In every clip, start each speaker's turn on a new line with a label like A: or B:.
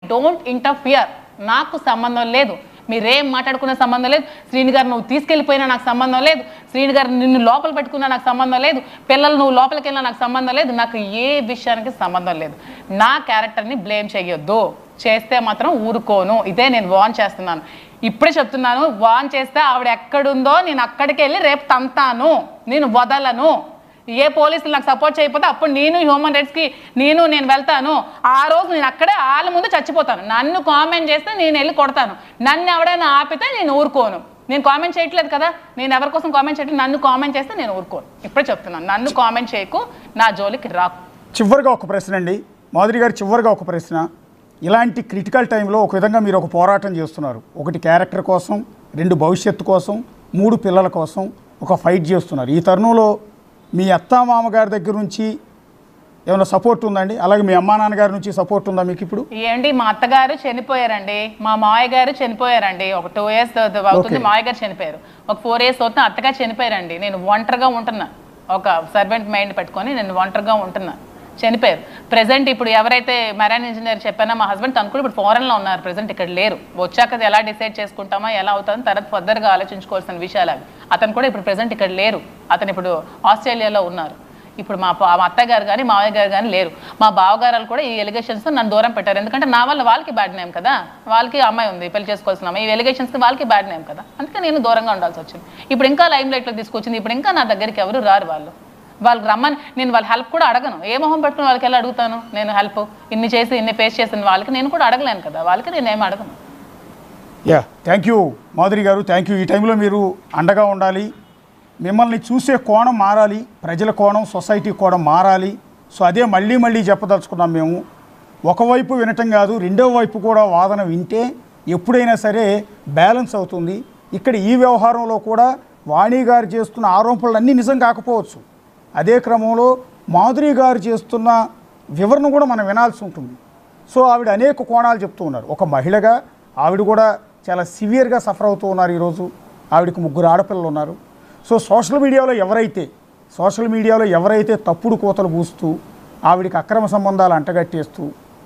A: Don't interfere. నాకు సంబంధం లేదు, మీరేం మాట్లాడుకునే సంబంధం లేదు. శ్రీని గారు నువ్వు తీసుకెళ్ళిపోయినా నాకు సంబంధం లేదు, శ్రీని గారు నిన్ను లోపల పెట్టుకున్నా నాకు సంబంధం లేదు, పిల్లలు నువ్వు లోపలికి వెళ్ళినా నాకు సంబంధం లేదు. నాకు ఏ విషయానికి సంబంధం లేదు. నా క్యారెక్టర్ని బ్లేమ్ చేయొద్దు, చేస్తే మాత్రం ఊరుకోను. ఇదే నేను వార్న్ చేస్తున్నాను, ఇప్పుడే చెప్తున్నాను. వార్న్ చేస్తే ఆవిడ ఎక్కడుందో నేను అక్కడికి వెళ్ళి రేపు తంతాను, నేను వదలను. ఏ పోలీసులు నాకు సపోర్ట్ చేయకపోతే అప్పుడు నేను హ్యూమన్ రైట్స్కి నేను వెళ్తాను. ఆ రోజు నేను అక్కడే వాళ్ళ ముందు చచ్చిపోతాను. నన్ను కామెంట్ చేస్తే నేను వెళ్ళి కొడతాను. నన్ను ఎవడైనా ఆపితే నేను ఊరుకోను. నేను కామెంట్ చేయట్లేదు కదా, నేను ఎవరి కోసం కామెంట్ చేయట్లేదు. నన్ను కామెంట్ చేస్తే నేను ఊరుకోను. ఇప్పుడే చెప్తున్నాను, నన్ను కామెంట్ చేయకు, నా జోలికి రాకు.
B: చివరిగా ఒక ప్రశ్న అండి మాధురి గారు, చివరిగా ఒక ప్రశ్న. ఇలాంటి క్రిటికల్ టైంలో ఒక విధంగా మీరు ఒక పోరాటం చేస్తున్నారు. ఒకటి క్యారెక్టర్ కోసం, 2 భవిష్యత్తు కోసం, 3 పిల్లల కోసం ఒక ఫైట్ చేస్తున్నారు. ఈ తరుణంలో మీ అత్తామామగారి దగ్గర నుంచి ఏమైనా సపోర్ట్ ఉందండి? అలాగే మీ అమ్మా నాన్నగారి నుంచి సపోర్ట్ ఉందా మీకు ఇప్పుడు?
A: ఏంటి, మా అత్తగారు చనిపోయారండి, మా మావయ్య గారు చనిపోయారండి. ఒక 2 years అవుతుంది మావయ్య గారు చనిపోయారు. ఒక 4 years అవుతుంది అత్తగారు చనిపోయారండి. నేను ఒంటరిగా ఉంటున్నా, ఒక సర్వెంట్ మైండ్ పెట్టుకొని నేను ఒంటరిగా ఉంటున్నా. చనిపోయారు. ప్రెసెంట్ ఇప్పుడు ఎవరైతే మెరైన్ ఇంజనీర్ చెప్పానో మా హస్బెండ్, తను కూడా ఇప్పుడు ఫారెన్లో ఉన్నారు, ప్రెసెంట్ ఇక్కడ లేరు. వచ్చాక ఎలా డిసైడ్ చేసుకుంటామా ఎలా అవుతుందని తర్వాత ఫర్దర్గా ఆలోచించుకోవాల్సిన విషయాలు అవి. అతను కూడా ఇప్పుడు ప్రెసెంట్ ఇక్కడ లేరు, అతను ఇప్పుడు ఆస్ట్రేలియాలో ఉన్నారు. ఇప్పుడు మా అత్తయ్య గారు కానీ మావయ్య గారు కానీ లేరు. మా బావగారు కూడా ఈ ఎలిగేషన్స్తో నన్ను దూరం పెట్టారు. ఎందుకంటే నా వల్ల వాళ్ళకి బ్యాడ్ నేమ్ కదా, వాళ్ళకి అమ్మాయి ఉంది, పెళ్లి చేసుకోవాల్సిన అమ్మాయి. ఈ ఎలిగేషన్స్కి వాళ్ళకి బ్యాడ్ నేమ్ కదా, అందుకే నేను దూరంగా ఉండాల్సి వచ్చింది. ఇప్పుడు ఇంకా లైమ్ లైట్లో తీసుకొచ్చింది. ఇప్పుడు ఇంకా నా దగ్గరికి ఎవరు రారు. వాళ్ళకి రమ్మని నేను వాళ్ళ హెల్ప్ కూడా అడగను. ఏ మొహం పెట్టుకుని వాళ్ళకి ఎలా అడుగుతాను నేను హెల్ప్? ఇన్ని చేసి ఇన్ని ఫేస్ చేసిన వాళ్ళకి నేను కూడా అడగలేను కదా, వాళ్ళకి నేనేం అడగను.
B: థ్యాంక్ యూ మాధురి గారు, థ్యాంక్ యూ. ఈ టైంలో మీరు అండగా ఉండాలి. మిమ్మల్ని చూసే కోణం మారాలి, ప్రజల కోణం, సొసైటీ కోణం మారాలి. సో అదే మళ్ళీ చెప్పదలుచుకున్నాం మేము. ఒకవైపు వినటం కాదు, రెండో వైపు కూడా వాదన వింటే ఎప్పుడైనా సరే బ్యాలెన్స్ అవుతుంది. ఇక్కడ ఈ వ్యవహారంలో కూడా వాణి గారు చేస్తున్న ఆరోపణలు అన్నీ నిజం కాకపోవచ్చు. అదే క్రమంలో మాధురి గారు చేస్తున్న వివరణ కూడా మనం వినాల్సి ఉంటుంది. సో ఆవిడ అనేక కోణాలు చెప్తూ ఉన్నారు. ఒక మహిళగా ఆవిడ కూడా చాలా సివియర్గా సఫర్ అవుతూ ఉన్నారు. ఈరోజు ఆవిడకి 3 ఆడపిల్లలు ఉన్నారు. సో సోషల్ మీడియాలో ఎవరైతే తప్పుడు కోతలు పూస్తూ ఆవిడికి అక్రమ సంబంధాలు అంటగట్టేస్తూ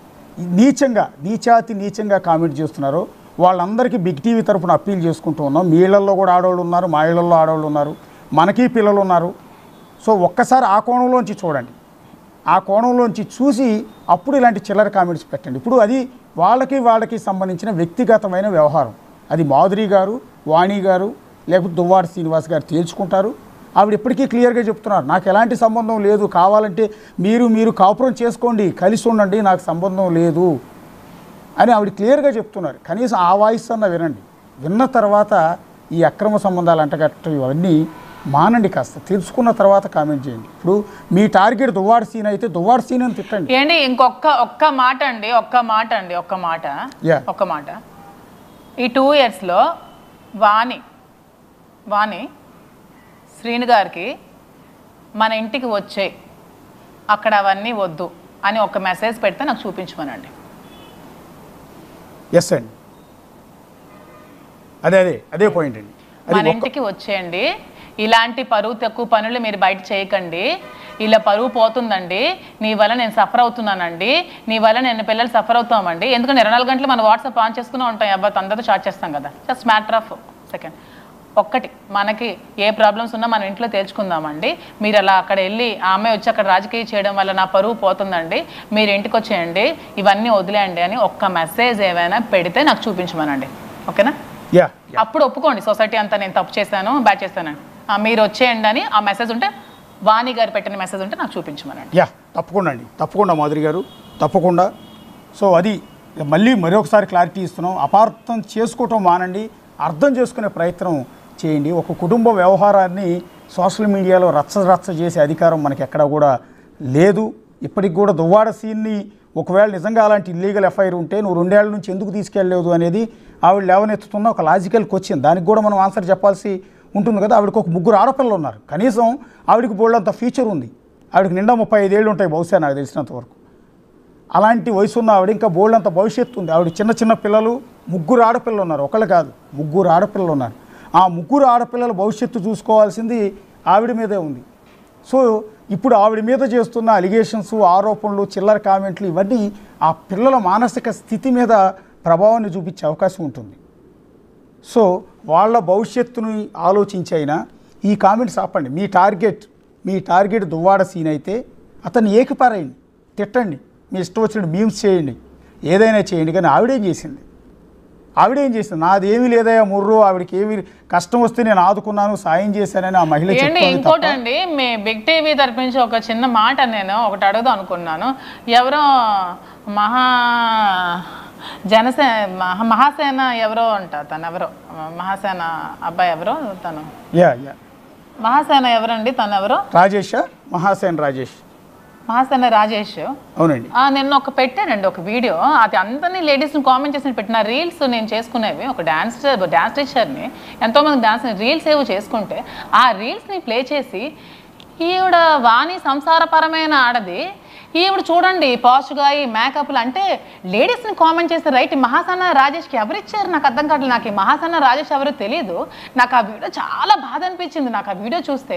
B: నీచంగా కామెంట్ చేస్తున్నారో వాళ్ళందరికీ బిగ్ టీవీ తరఫున అప్పీల్ చేసుకుంటూ ఉన్నాం. మీ ఇళ్లలో కూడా ఆడవాళ్ళు ఉన్నారు, మా ఇళ్లలో ఆడవాళ్ళు ఉన్నారు, మనకి పిల్లలు ఉన్నారు. సో ఒక్కసారి ఆ కోణంలోంచి చూడండి, ఆ కోణంలోంచి చూసి అప్పుడు ఇలాంటి చిల్లర కామెంట్స్ పెట్టండి. ఇప్పుడు అది వాళ్ళకి సంబంధించిన వ్యక్తిగతమైన వ్యవహారం. అది మాధురి గారు, వాణి గారు, లేకపోతే దువ్వాడ శ్రీనివాస్ గారు తేల్చుకుంటారు. ఆవిడ ఇప్పటికీ క్లియర్గా చెప్తున్నారు, నాకు ఎలాంటి సంబంధం లేదు, కావాలంటే మీరు కాపురం చేసుకోండి, కలిసి ఉండండి, నాకు సంబంధం లేదు అని ఆవిడ క్లియర్గా చెప్తున్నారు. కనీసం ఆ వాయిస్ అన్న వినండి. విన్న తర్వాత ఈ అక్రమ సంబంధాలు అంటగట్టడం ఇవన్నీ మానండి, కాస్త తెలుసుకున్న తర్వాత కామెంట్ చేయండి. ఇప్పుడు మీ టార్గెట్ దువ్వాడ సీన్ అయితే దువ్వాడ సీన్ అని తిట్టండి.
A: ఏంటి ఒక్క మాట ఈ 2 yearsలో వాణి శ్రీని గారికి మన ఇంటికి వచ్చే అక్కడ అవన్నీ వద్దు అని ఒక మెసేజ్ పెడితే నాకు చూపించమనండి.
B: ఎస్ అండి, అదే పాయింట్ అండి.
A: మన ఇంటికి వచ్చేయండి, ఇలాంటి పరువు తక్కువ పనులు మీరు బయట చేయకండి, ఇలా పరువు పోతుందండి, నీ వల్ల నేను సఫర్ అవుతున్నానండి, నీ వల్ల నేను పిల్లలు సఫర్ అవుతామండి. ఎందుకంటే 24 గంటలు మనం వాట్సాప్ ఆన్ చేసుకుని ఉంటాం, అబ్బాయి అందరితో చాట్ చేస్తాం కదా. Just matter of second. ఒక్కటి, మనకి ఏ ప్రాబ్లమ్స్ ఉన్నా మనం ఇంట్లో తేల్చుకుందామండి. మీరు అలా అక్కడ వెళ్ళి ఆ అమ్మాయి వచ్చి అక్కడ రాజకీయ చేయడం వల్ల నా పరువు పోతుందండి, మీరు ఇంటికి వచ్చేయండి, ఇవన్నీ వదిలేయండి అని ఒక్క మెసేజ్ ఏమైనా పెడితే నాకు చూపించమనండి. ఓకేనా? అప్పుడు ఒప్పుకోండి, సొసైటీ అంతా నేను తప్పు చేశాను, బ్యాడ్ చేశానండి, మీరు వచ్చేయండి అని ఆ మెసేజ్ ఉంటే, వాణి గారు పెట్టిన మెసేజ్ ఉంటే నాకు చూపించమనండి.
B: తప్పకుండా అండి, తప్పకుండా మాధురి గారు, తప్పకుండా. సో అది మరొకసారి క్లారిటీ ఇస్తున్నాం. అపార్థం చేసుకోవటం మానండి, అర్థం చేసుకునే ప్రయత్నం చేయండి. ఒక కుటుంబ వ్యవహారాన్ని సోషల్ మీడియాలో రచ్చ చేసే అధికారం మనకి ఎక్కడా కూడా లేదు. ఇప్పటికి కూడా దువ్వాడ సీన్ని ఒకవేళ నిజంగా అలాంటి ఇల్లీగల్ ఎఫ్ఐఆర్ ఉంటే నువ్వు 2 ఏళ్ల నుంచి ఎందుకు తీసుకెళ్ళలేదు అనేది ఆవిడ లేవనెత్తుతున్న ఒక లాజికల్ క్వశ్చన్. దానికి కూడా మనం ఆన్సర్ చెప్పాల్సి ఉంటుంది కదా. ఆవిడకి ఒక 3 ఆడపిల్లలు ఉన్నారు, కనీసం ఆవిడకి బోల్డంత ఫ్యూచర్ ఉంది. ఆవిడకి నిండా 35 ఏళ్ళు ఉంటాయి బహుశా, నాకు తెలిసినంత వరకు. అలాంటి వయసు ఉన్న ఆవిడ ఇంకా బోల్డంత భవిష్యత్తు ఉంది. ఆవిడ చిన్న పిల్లలు, 3 ఆడపిల్లలు ఉన్నారు, ఒకళ్ళు కాదు 3 ఆడపిల్లలు ఉన్నారు. ఆ 3 ఆడపిల్లల భవిష్యత్తు చూసుకోవాల్సింది ఆవిడ మీదే ఉంది. సో ఇప్పుడు ఆవిడ మీద చేస్తున్న అలిగేషన్స్, ఆరోపణలు, చిల్లర కామెంట్లు ఇవన్నీ ఆ పిల్లల మానసిక స్థితి మీద ప్రభావాన్ని చూపించే అవకాశం ఉంటుంది. సో వాళ్ళ భవిష్యత్తుని ఆలోచించి అయినా ఈ కామెంట్స్ ఆపండి. మీ టార్గెట్ దువ్వాడ సీన్ అయితే అతన్ని ఏకిపారేయండి, తిట్టండి, మీ ఇష్టం వచ్చినట్టు మీమ్స్ చేయండి, ఏదైనా చేయండి. కానీ ఆవిడేం చేసింది? నాదేమీ లేదయా ముర్రు, ఆవిడకి ఏమి కష్టం వస్తే నేను ఆదుకున్నాను, సాయం చేశానని ఆ మహిళ చెప్పింది.
A: ఇంకోటండి, మీ బిగ్ టీవీ తరపు నుంచి ఒక చిన్న మాట నేను ఒకటి అడుగుదాం అనుకున్నాను. ఎవరో మహాసేన ఎవరో అంట, తను ఎవరో మహాసేన అబ్బాయి ఎవరో, తను మహాసేన ఎవరండి? తను ఎవరో మహాసేన రాజేష్.
B: అవునండి.
A: నేను పెట్టానండి ఒక వీడియో, అది అందరినీ లేడీస్ని కామెంట్ చేసి పెట్టిన రీల్స్ నేను చేసుకునేవి. ఒక డ్యాన్స్ టీచర్ని ఎంతోమంది డ్యాన్స్ రీల్స్ ఏవో చేసుకుంటే ఆ రీల్స్ని ప్లే చేసి ఈవిడ వాణి సంసారపరమైన ఆడది, ఈవిడ చూడండి పాష్గా ఈ మేకప్లు అంటే లేడీస్ని కామెంట్ చేస్తే రైట్. మహాసేన రాజేష్కి ఎవరిచ్చారు నాకు అర్థం కావట్లేదు. నాకు ఈ మహాసేన రాజేష్ ఎవరో తెలియదు. నాకు ఆ వీడియో చాలా బాధ అనిపించింది. నాకు ఆ వీడియో చూస్తే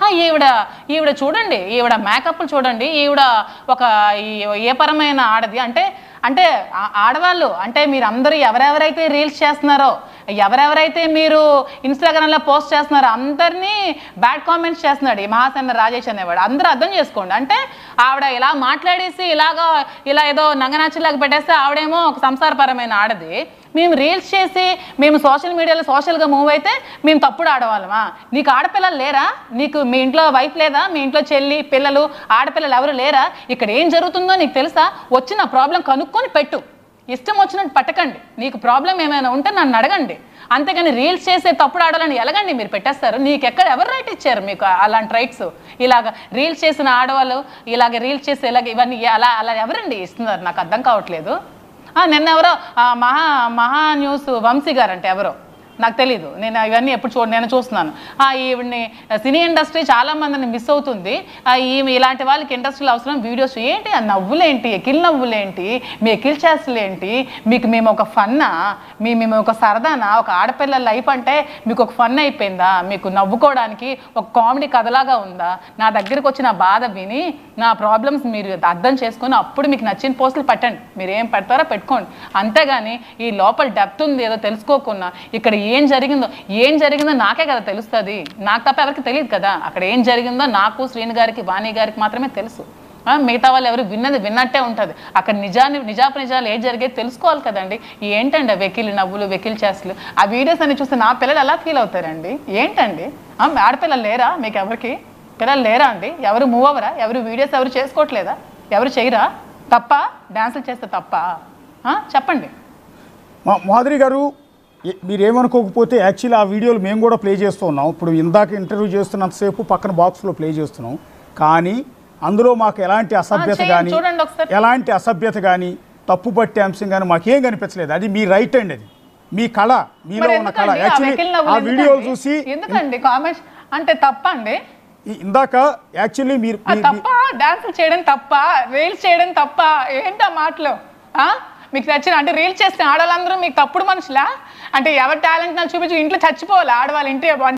A: ఈవిడ చూడండి, ఈవిడ మేకప్లు చూడండి, ఈవిడ ఒక ఏ పరమైన ఆడది అంటే ఆడవాళ్ళు అంటే మీరు అందరూ ఎవరెవరైతే రీల్స్ చేస్తున్నారో, ఎవరెవరైతే మీరు ఇన్స్టాగ్రామ్లో పోస్ట్ చేస్తున్నారో అందరినీ బ్యాడ్ కామెంట్స్ చేస్తున్నాడు ఈ మహాసేన రాజేష్ అనేవాడు. అందరూ అర్థం చేసుకోండి. అంటే ఆవిడ ఇలా మాట్లాడేసి ఇలా ఏదో నంగనాచిలాగా పెట్టేస్తే ఆవిడేమో ఒక సంసారపరమైన ఆడది. మేము రీల్స్ చేసి మేము సోషల్ మీడియాలో సోషల్గా మూవ్ అయితే మేము తప్పుడు ఆడవాళ్ళమా? నీకు ఆడపిల్లలు లేరా? నీకు మీ ఇంట్లో వైఫ్ లేదా? మీ ఇంట్లో చెల్లి పిల్లలు ఆడపిల్లలు ఎవరు లేరా? ఇక్కడ ఏం జరుగుతుందో నీకు తెలుసా? వచ్చిన ప్రాబ్లం కనుక్కొని పెట్టు, ఇష్టం వచ్చినట్టు పట్టకండి. నీకు ప్రాబ్లం ఏమైనా ఉంటే నన్ను అడగండి, అంతేగాని రీల్స్ చేసే తప్పుడు ఆడాలని ఎలాగండి మీరు పెట్టేస్తారు? నీకు ఎవరు రైట్ ఇచ్చారు మీకు అలాంటి రైట్స్? ఇలాగ రీల్స్ చేసిన ఆడవాళ్ళు ఇలాగ రీల్స్ చేసి ఇవన్నీ అలా ఎవరండి ఇస్తున్నారు? నాకు అర్థం కావట్లేదు. నిన్న ఎవరో మహా న్యూస్ వంశీ గారు అంటే ఎవరో నాకు తెలీదు, నేను ఇవన్నీ ఎప్పుడు నేను చూస్తున్నాను. ఈవిడ్ని సినీ ఇండస్ట్రీ చాలా మందిని మిస్ అవుతుంది. ఈమె ఇలాంటి వాళ్ళకి ఇండస్ట్రీలో అవసరం. వీడియోస్ ఏంటి, ఆ నవ్వులేంటి, ఎకిల్ నవ్వులేంటి, మీ ఎకిల్ చేస్తులేంటి? మేము ఒక ఫన్నా? మేము ఒక సరదానా? ఒక ఆడపిల్లల లైఫ్ అంటే మీకు ఒక ఫన్ అయిపోయిందా? మీకు నవ్వుకోవడానికి ఒక కామెడీ కథలాగా ఉందా? నా దగ్గరికి వచ్చిన బాధ విని నా ప్రాబ్లమ్స్ మీరు అర్థం చేసుకొని అప్పుడు మీకు నచ్చిన పోస్టులు పెట్టండి. మీరు ఏం పెడతారో పెట్టుకోండి, అంతేగాని ఈ లోపల డెప్త్ ఉంది ఏదో తెలుసుకోకుండా ఇక్కడ ఏం జరిగిందో నాకే కదా తెలుస్తుంది. నాకు తప్ప ఎవరికి తెలియదు కదా. అక్కడ ఏం జరిగిందో నాకు, శ్రీని గారికి, వాణి గారికి మాత్రమే తెలుసు. మిగతా వాళ్ళు ఎవరు విన్నట్టే ఉంటుంది. అక్కడ నిజాలు ఏం జరిగేది తెలుసుకోవాలి కదండి. ఏంటండి వెకిలి నవ్వులు, వెకిలి చేస్తులు? ఆ వీడియోస్ అన్ని చూస్తే నా పిల్లలు ఎలా ఫీల్ అవుతారండి? ఏంటండి ఆడపిల్లలు లేరా? మీకు ఎవరికి పిల్లలు లేరా అండి? ఎవరు మూవ్ అవ్వరా? ఎవరు వీడియోస్ ఎవరు చేసుకోవట్లేదా? ఎవరు చేయరా? తప్ప డ్యాన్సులు చేస్తే తప్ప? చెప్పండి.
B: మాధురి గారు, మీరేమనుకోకపోతే యాక్చువల్లీ ఆ వీడియోలు మేము కూడా ప్లే చేస్తూ ఉన్నాం. ఇప్పుడు ఇందాక ఇంటర్వ్యూ చేస్తున్నంతసేపు పక్కన బాక్స్లో ప్లే చేస్తున్నాం. కానీ అందులో మాకు ఎలాంటి అసభ్యత కానీ తప్పు పట్టే అంశం కానీ మాకేం కనిపించలేదు. అది మీ రైట్ అండి, అది మీ కళ, మీలో ఉన్న కళ. యాక్చువల్లీ ఆ వీడియోలు చూసి
A: ఎందుకండి కామెంట్స్ అంటే తప్ప అండి?
B: ఇందాక యాక్చువల్లీ మీరు
A: తప్ప డాన్సులు చేయడం తప్ప, రీల్స్ చేయడం తప్ప? ఏంటా మాటలు? మీకు నచ్చిన అంటే రీల్స్ చేసిన ఆడవాళ్ళందరూ మీకు తప్పుడు మనుషులా? అంటే ఎవరి టాలెంట్ నాకు చూపించి ఇంట్లో చచ్చిపోవాలి ఆడవాళ్ళు, ఇంటి